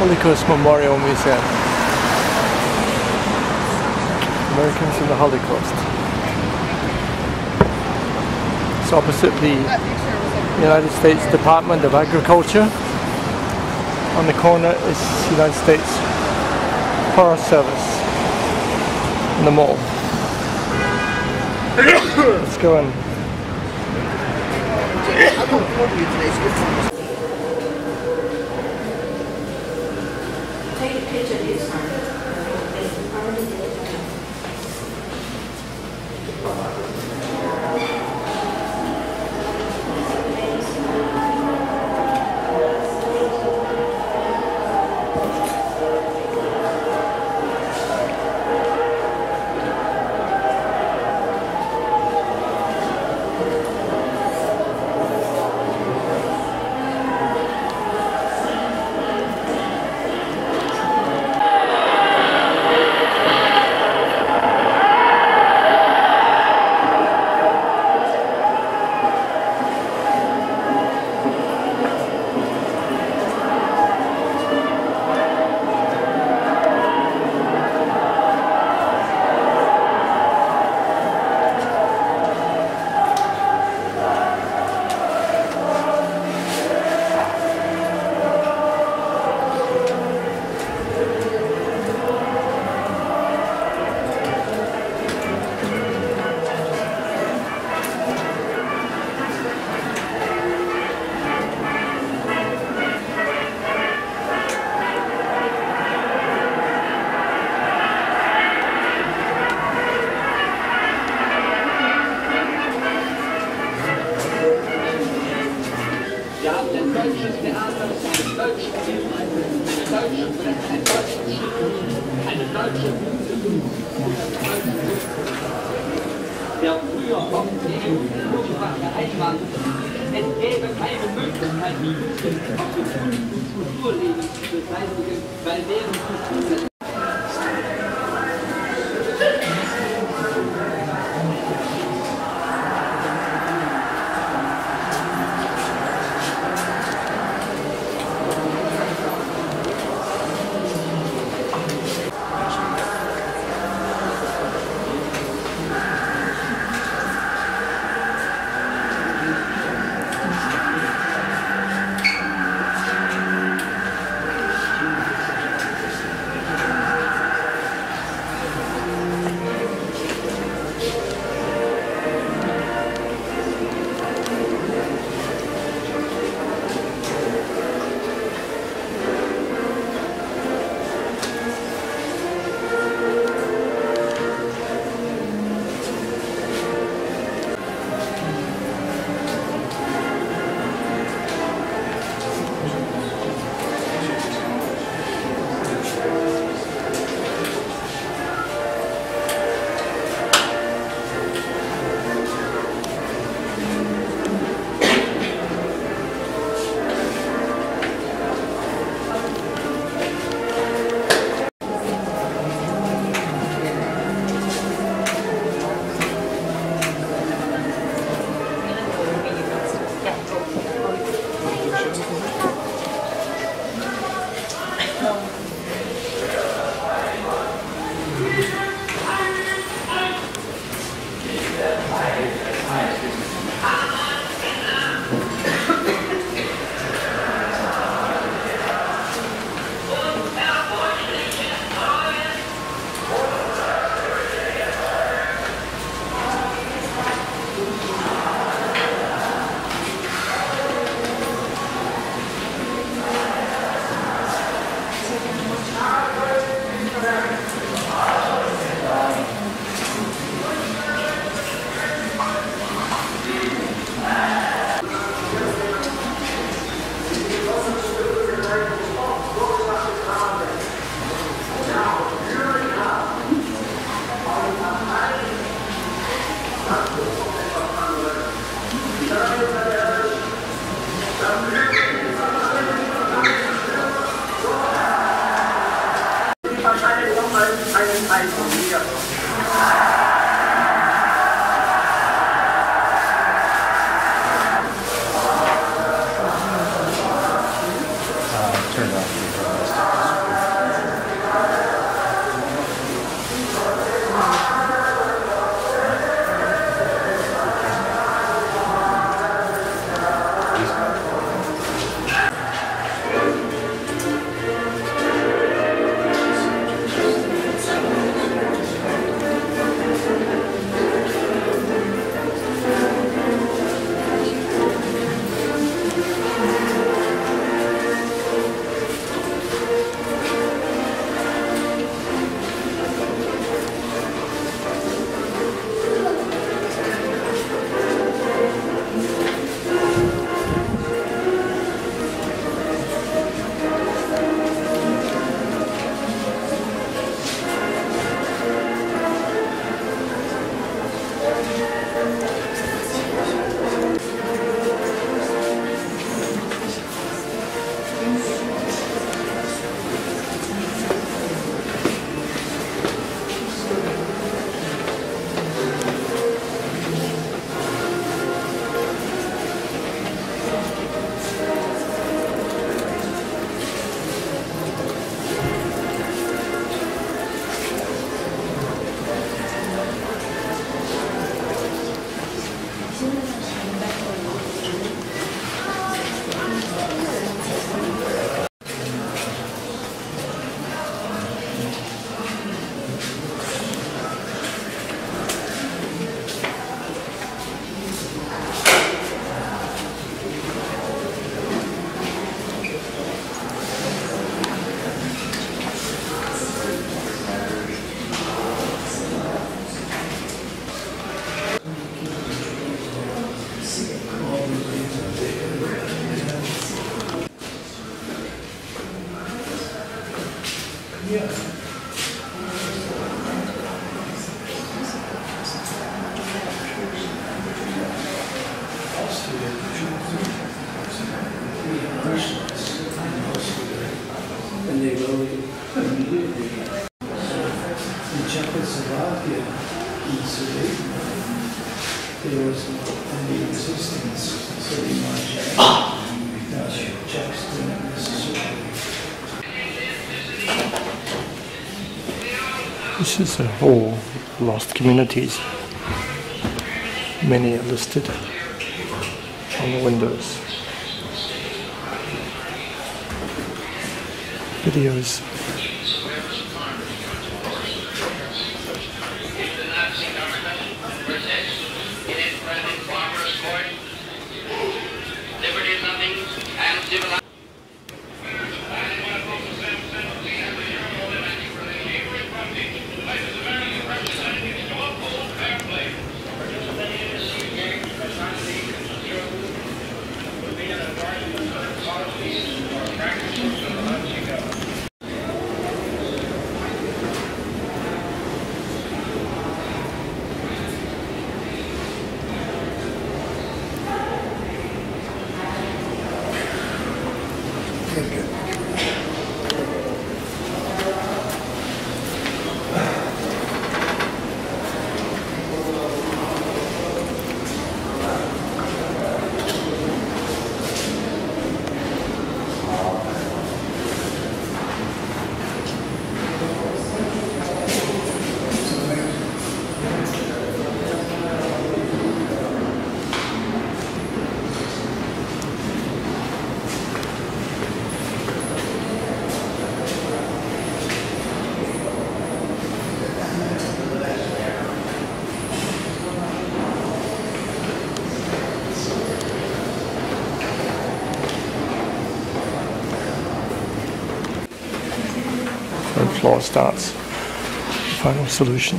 Holocaust Memorial Museum. Americans in the Holocaust. It's opposite the United States Department of Agriculture. On the corner is United States Forest Service in the mall. Let's go in. Take a picture of this one. Der früher vom Kulturfach Einwand, es gäbe keine Möglichkeit, die Kulturleben zu beseitigen, weil deren Kultur Turned off. And they voted immediately. In Czechoslovakia, in Sweden, there was any resistance, so they marched out. Czechs didn't necessarily. This is a whole lost communities. Many are listed on the windows. Videos. Third floor starts. Final solution.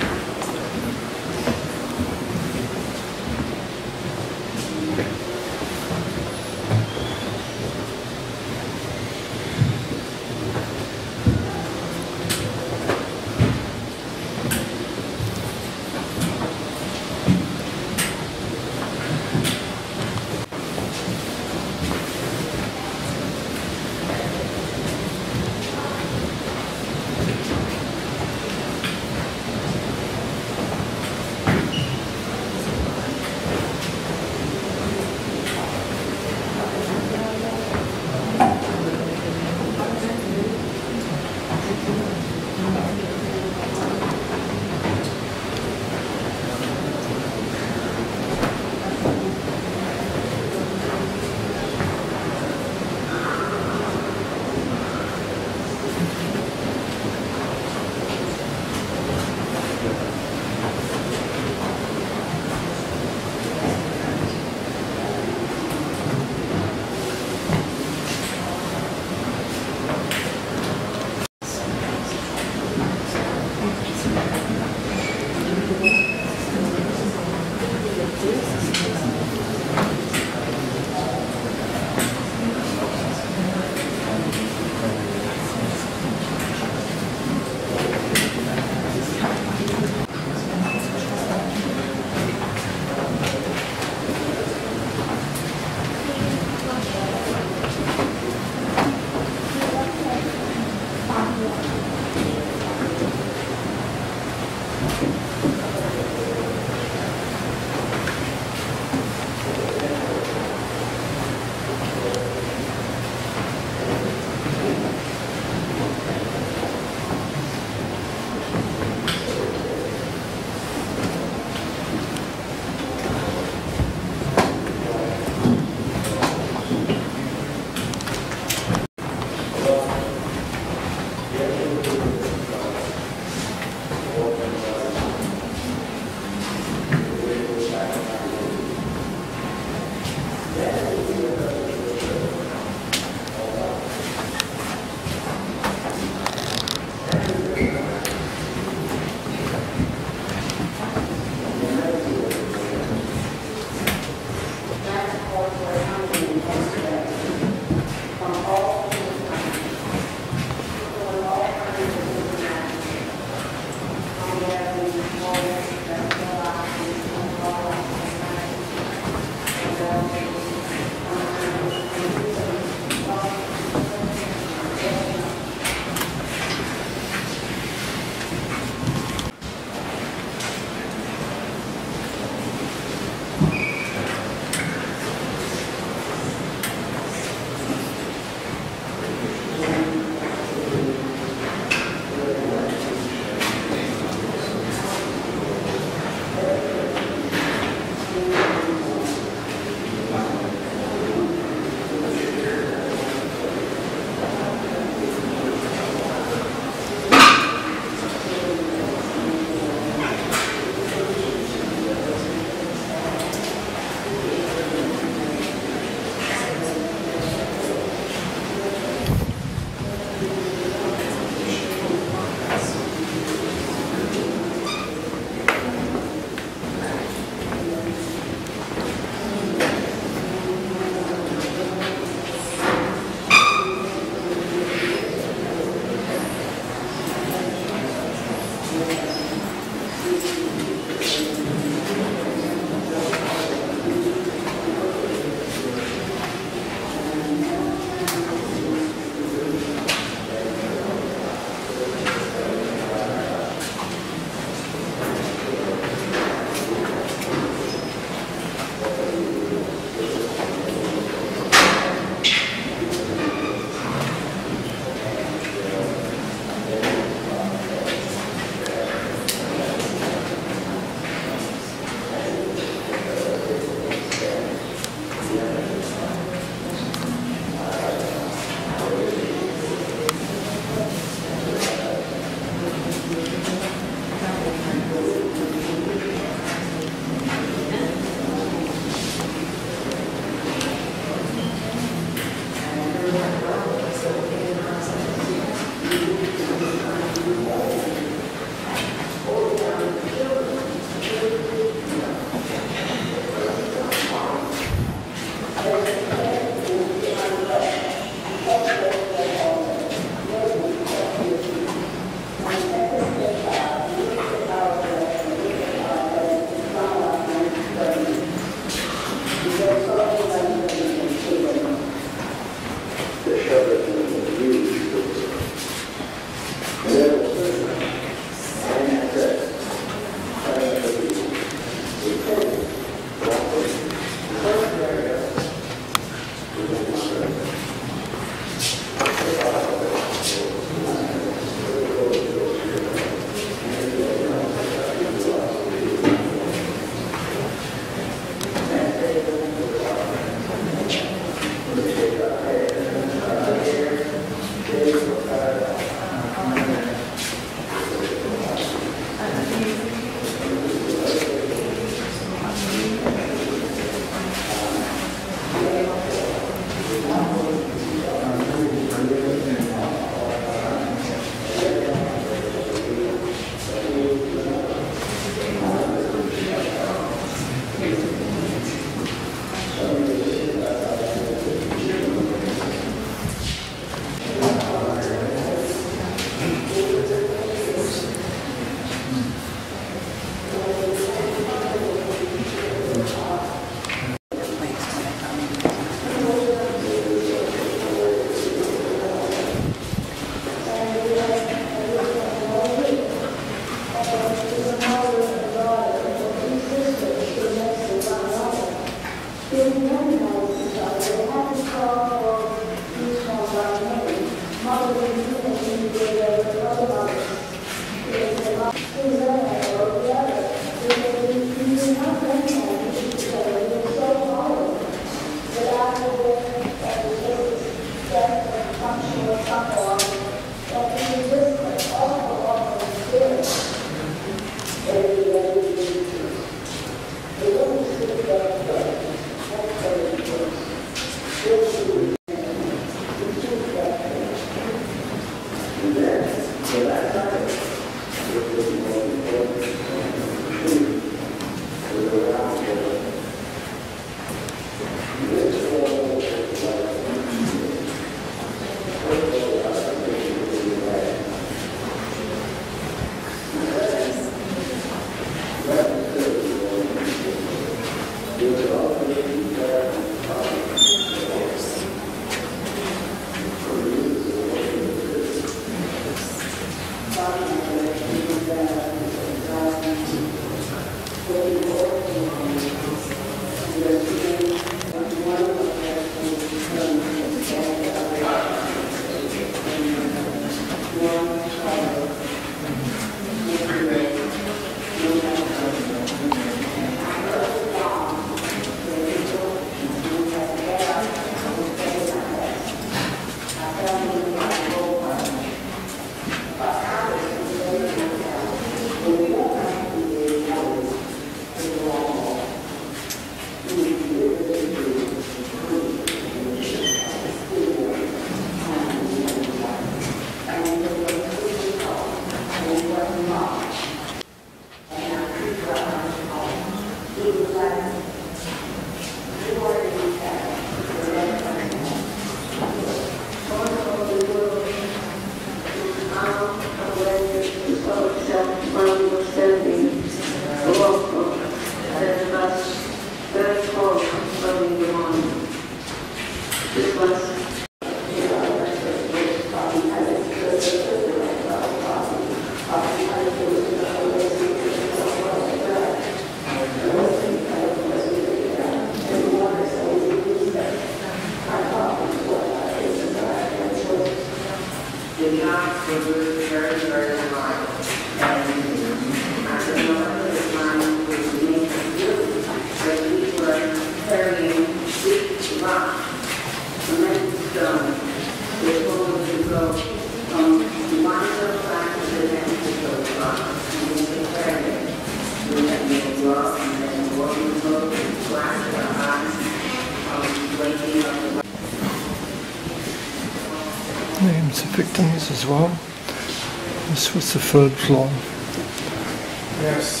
Names of victims as well. This was the third floor. Yes.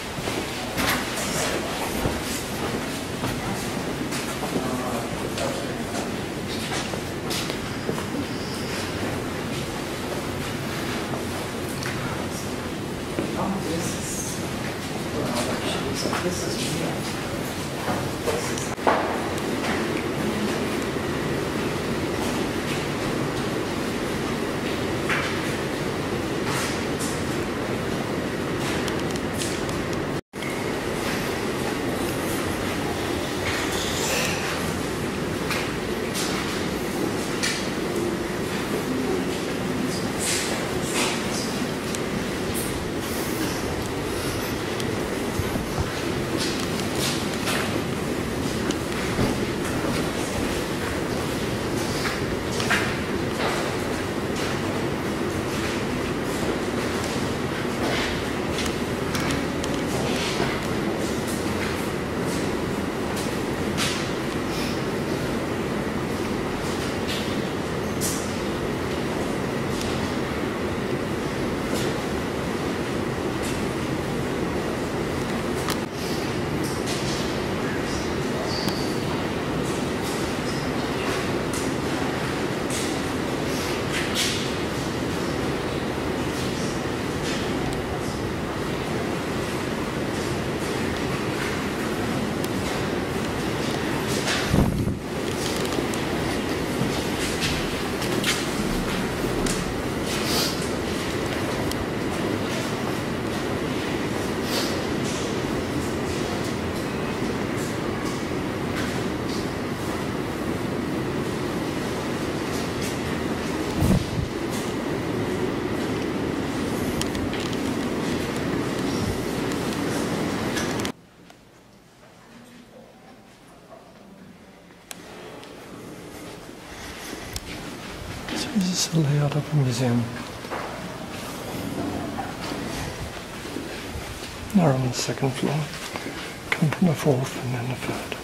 This is the layout of the museum. Now we're on the second floor. Come from the fourth and then the third.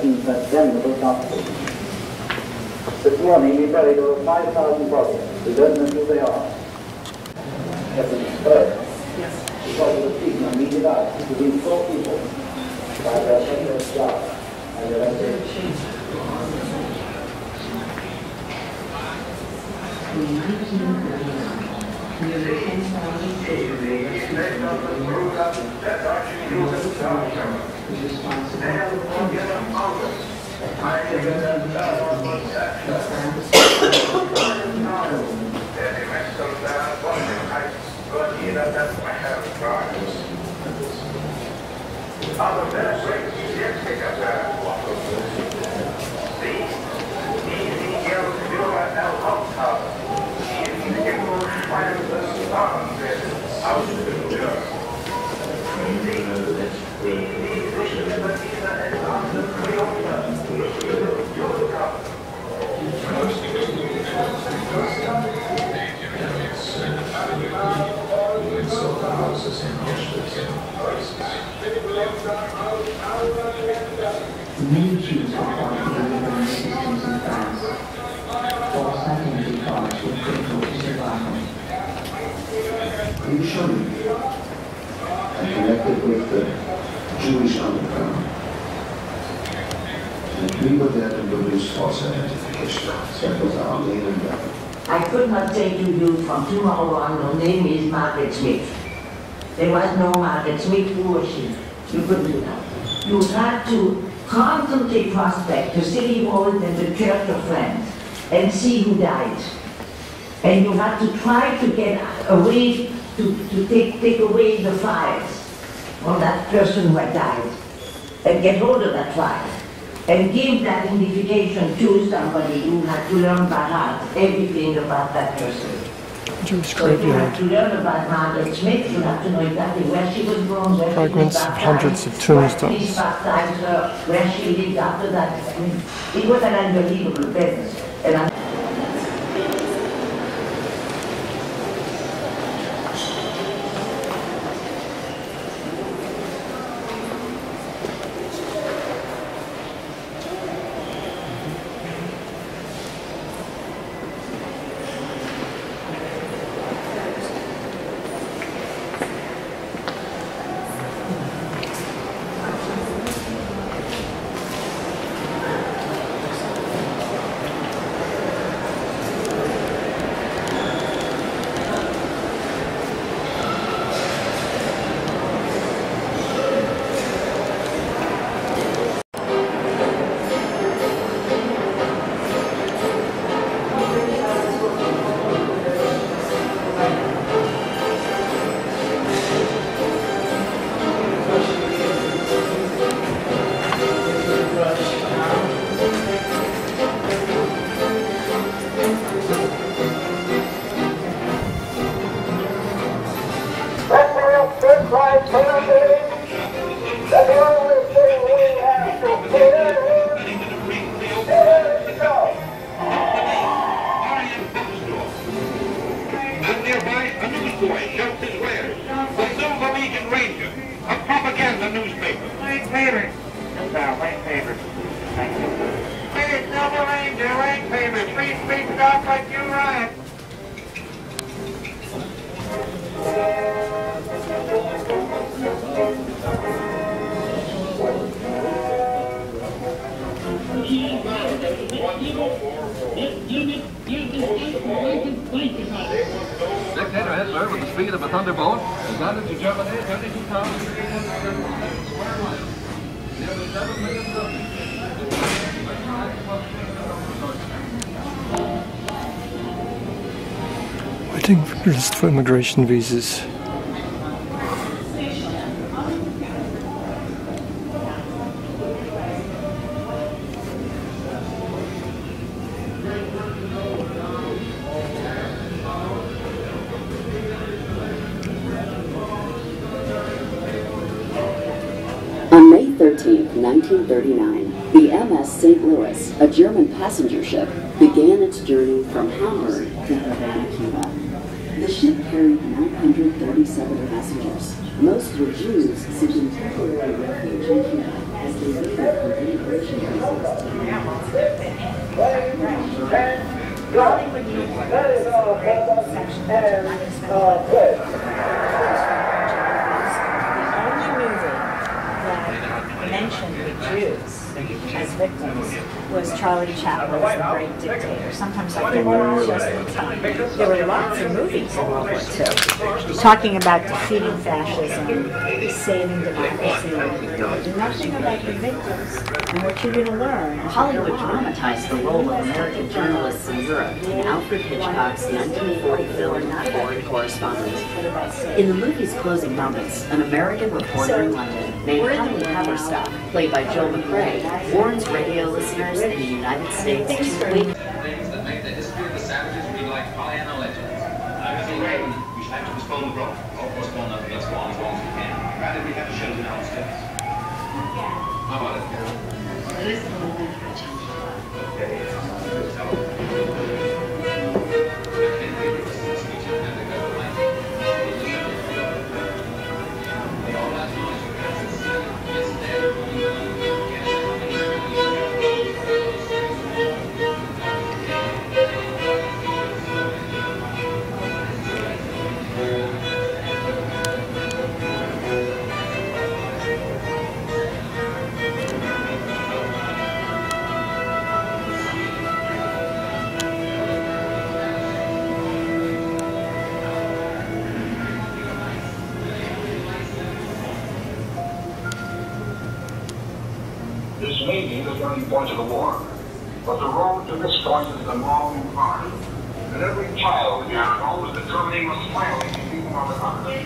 nation's most venerable gospel. This morning we buried over 5,000 bodies. We don't know who they are. Heaven spread. Because of the season of meted out between 4 people by their sacred flower and their resurrection. Many Jews were forced to live in systems in France. False identity cards were critical to survival. Initially, I connected with the Jewish underground. And we were there to produce false identification. That was our main endeavor. I could not say to you from tomorrow on, her name is Margaret Smith. There was no Margaret Smith. Who was she? You couldn't do that. You had to constantly prospect the city walls and the church of France and see who died. And you had to try to get away, to take away the files on that person who had died and get hold of that file and give that identification to somebody who had to learn by heart everything about that person. Jewish So if you have graveyard. to learn about Margaret Smith, you have to know exactly where she was born, where Fragments she of was hundreds of tombstones. Police baptized her, where she lived after that. I mean, it was an unbelievable business. And Dictator Hitler, with the speed of a thunderbolt, has landed to Germany 32,300 square miles. Nearly 7 million subjects. Waiting for the list for immigration visas. On May 13, 1939, the MS St. Louis, a German passenger ship, began its journey from Hamburg to Havana, Cuba. The ship carried 937 passengers. Most were Jews seeking temporary refuge in Cuba as leading the company Ocean mentioned the Jews as victims was Charlie Chaplin's The Great Dictator. Sometimes I think it was just in time. There were lots of movies in World War II talking about defeating fascism, saving democracy, nothing about the victims. And what you're going to learn. Hollywood dramatized the role of American journalists in Europe in Alfred Hitchcock's 1940 film Foreign Correspondent. In the movie's closing moments, an American reporter in London named Henry Haverstock, played by Joel McRae, warns radio listeners in the United States to wait. Things that make the history of the savages read like Pollyanna legends. We should have to postpone the program. Or postpone nothing, let's go on as long as we can. Rather we have a show downstairs. How about it, Carol? This may be the turning point of the war, but the road to this point is a long and hard. And every child here knows the determining of smiling people on the continent.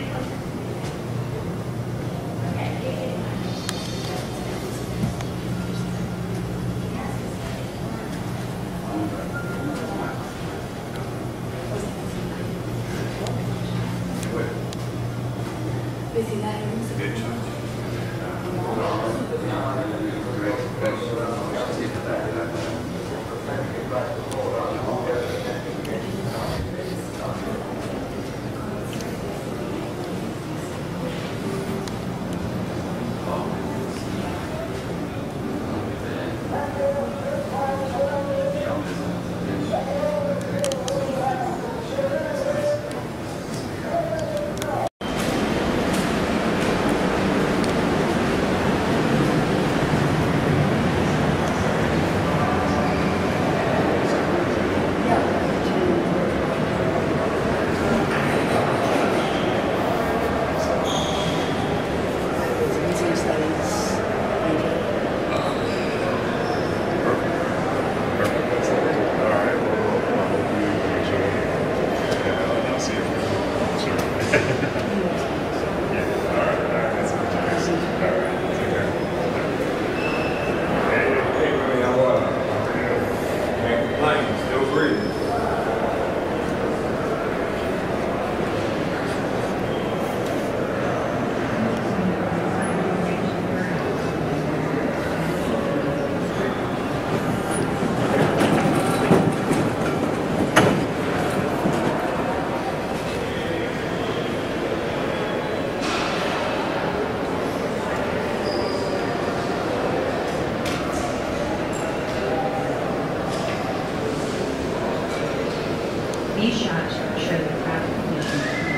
These shots show the crowd condition.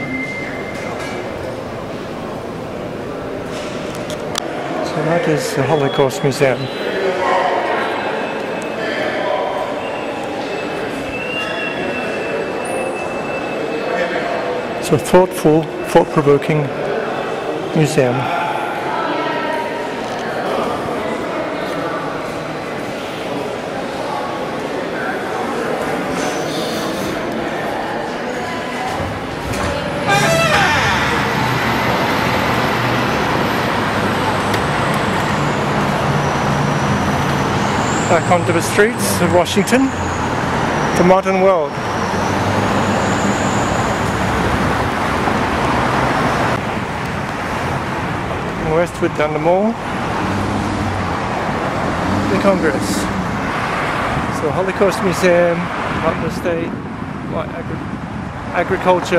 So that is the Holocaust Museum. It's a thoughtful, thought-provoking museum. Back onto the streets of Washington, the modern world. And westward down the mall, the Congress. So Holocaust Museum, Department of State, Agriculture,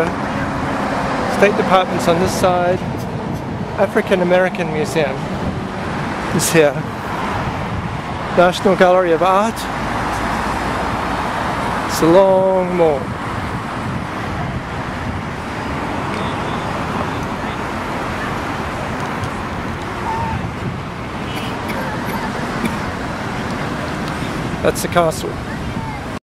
State Departments on this side, African American Museum. is here. National Gallery of Art. It's a long mall. That's the castle.